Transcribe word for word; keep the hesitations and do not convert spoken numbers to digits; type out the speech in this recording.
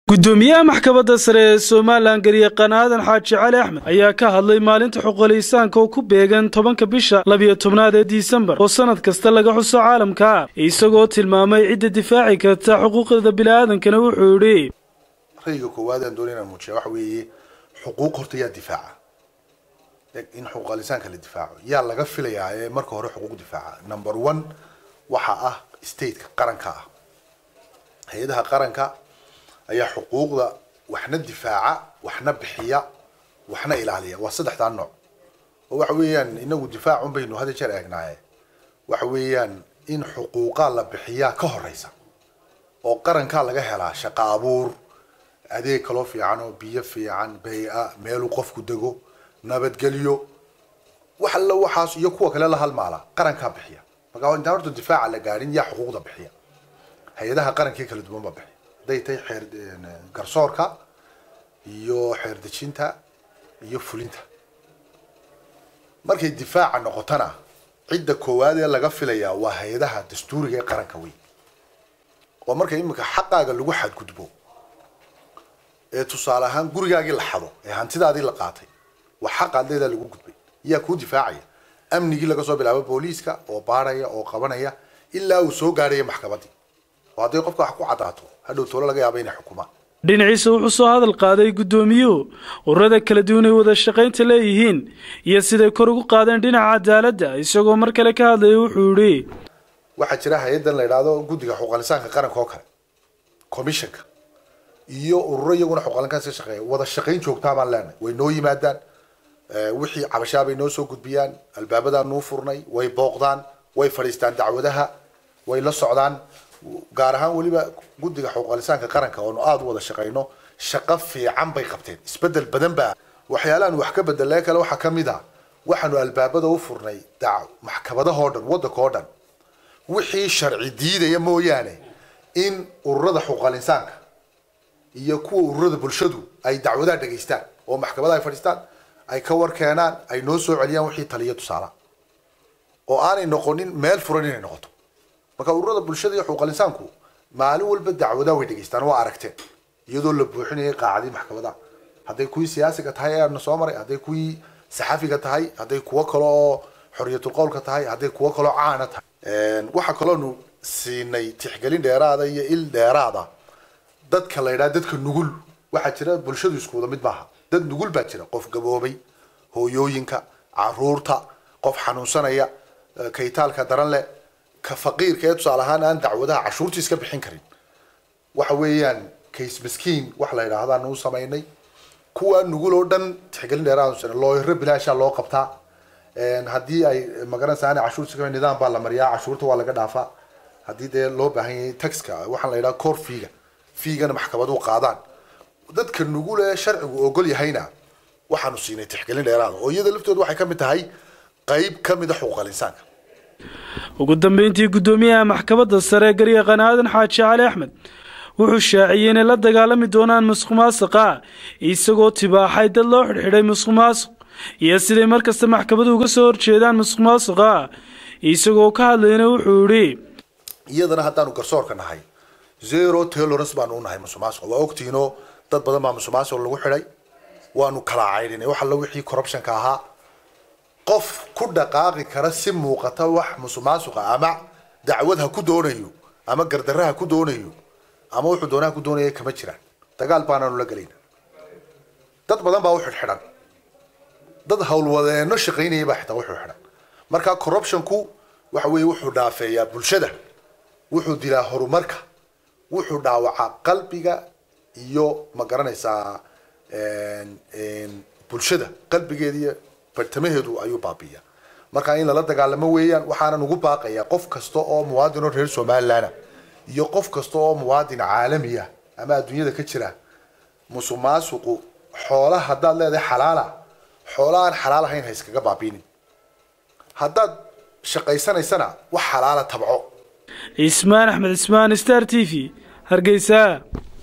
gudoomiyaha maxkamadda sare ee Soomaaliland garyaqaan Aadan Xaaji Cali Axmed ayaa ka hadlay maalinta xuquuqliisaanka oo ku beegan tobanka bisha labiyo tobnaad ee Disembar oo sanad kasta laga xuso caalamka isagoo tilmaamay cidda difaaci karta xuquuqda bini'aadamkana wuxuu yiri rayga koowaad aan doonayna muujiyo waxa weeye xuquuq horta yaa difaaca in xuquuqliisaanka la difaaco yaa laga filayaa ee marka hore xuquuq difaaca number one waxa ah state-ka qaranka ah hay'adaha qaranka ayaa xuquuqda waxna difaaca waxna bixiya waxna ilaaliya waa saddexdan nooc oo waxa weeyaan inagu difaac un baynu hada jeer eegnaaye waxa weeyaan in xuquuqa la bixiya ka horeysa oo qaranka laga helaa shaqo abuur adeeg kale fiican oo biyo fiican bay'a meel uu qofku dego nabadgelyo waxa la waxaas iyo kuwa kale la halmaala qaranka bixiya marka inta horta difaaca la gaarin yaa xuquuqda bixiya hay'adaha qaranka kala duwan ba bixiya daytay xeer garsoorka iyo xeer dejinta iyo fulinta markay difaaca noqotana cidda koowaad ee laga filayaa waa hay'adaha dastuuriga ee qaranka weyn oo markay imika xaqaaga lagu xadgudbo ee tusaale ahaan gurigaagii la xado ee hantidaadii la qaatay wax xaqaadeeda lagu gudbay yaa ku difaacaya amnigii laga soo bilaabo booliiska oo baaraya oo qabanaya ilaa uu soo gaaraya maxkamadii وهذا قفك حكوا عطاته هذا طول لقى بين حكومة. dhinaciisa wuxuu soo hadal qaaday gudoomiyuhu ururada kala duwan ee wada shaqaynta leeyihiin iyo sida kor ugu qaadeen dhinaca cadaaladda isagoo mar kale ka hadlay wuxuu yiri waxa jira hay'adan la yiraahdo guddiga xuquuqliisaanka qaranka oo kale commissionka iyo ururo iyaguna xuquuqliisaanka ka shaqeeya wada shaqayn joogta baan leenahay way noo yimaadaan wixii cabashaab ay noo soo gudbiyaan albaabada noo furnay way booqdaan way fariistaan dacwadaha way la socdaan gaar ahaan waliba guddiga xuquuqliisaanka qaranka oo aad wada shaqeyno shaqo fiican bay qabteen isbedel badan baa waxyaalaan wax ka bedelay kale waxa kamid ah waxaanu albaabada u furnay dac maxkamadaha oo dhan waddanka oo dhan wixii sharci diidaya mooyaane in ururada xuquuqliisaanka iyo kuwa ururada bulshadu ay dacwadaha dhageystaan oo maxkamadaha ay fadhiistaan ay ka war keenaan ay noo soo celiyaan wixii taliyo tusaale oo aanay noqonin meel furan inay noqoto marka ururada bulshada iyo xuquuqliisaanku maalin walba dacwada way dhageystaan waa aragteen iyadoo la buuxinayay qaacadii maxkamada haday kuwi siyaasiga tahay ee soo maray haday kuwi saxafiga tahay haday kuwa kale oo xoriyatul qowlka tahay haday kuwa kale oo caana tahay een waxa kale oo siinay tixgelin dheeraada iyo il dheeraada dadka la yiraahdo dadka nugul waxa jira bulshadu isku wada mid baaha dad nugul baa jira qof gaboobay hooyooyinka caruurta qof xanuunsanaya kaytaalka daran leh ka faqiirka ee tusaale ahaan aan dacwadaha cashuurtiis ka bixin karin waxa weeyaan case miskiin wax la yiraahdo aan u sameeynay kuwa nugul oo dhan tixgelin dheeraad ah loo yiri bilaasha loo qabtaa een hadii ay magaranayaan cashuurta ka nidaam baa la mariyaa cashuurta waa laga dhaafaa hadii de loo baahan yahay taxka waxa la yiraahdo core fee feegana maxkamadu qaadaan dadka nugul ee sharcigu ogol yahayna waxaanu siinay tixgelin dheeraad oo iyada laftoodu waxay ka mid tahay qayb ka mid ah xuquuqliisaanka ugu dambeyntii gudoomiyaha maxkamadda sare garyaqaan Aadan Xaaji Cali Axmed wuxuu shaaciyay in la dagaalami doonaan musuqmaasuqa isagoo tibaaxay dad loo xidhay musuqmaasuq iyo sidoo markasta maxkamaddu uga soo horjeedaan musuqmaasuqa isagoo ka hadlayna wuxuu yiri iyadana haddaanu garsoorka nahay zero tolerance baan u nahay musuqmaasuqa waa ogtiino dad badan baa musuqmaasuq lagu xidhay waanu kala caydinay waxa la wixii corruption ka ahaa qof ku dhaqaaqi kara si muuqata wax musuqmaasuqa ama dacwad ha ku doonayo ama gardaraha ku doonayo ama wuxuu doonaa ku doonayo kama jiraan dagaal baanaanu la galayna dad badan baa u xidhan dad hawlwadeeno shaqeynaya baa xitaa wuxuu xidhan marka corruption ku waxa weeye wuxuu dhaafeeyaa bulshada wuxuu dilaa horumarka wuxuu dhaawacaa qalbiga iyo ma garanaysaa een een bulshada qalbigeeda bartamaheedu ayuu baabiya marka in la dagaalamo weeyaan waxaana ugu baaqaya qof kasto oo muwaadin reer Soomaaliland iyo qof kasto oo muwaadin caalami ah ama adduunyada ka jira musuqmaasuqu xoolaha hadaad leedahay xalaala xoolahan xalaal ahayn ha iskaga baabiinin hadaad shaqaysanaysana wax xalaala tabco Ismaan Axmed Ismaan Star T V Hargeysa.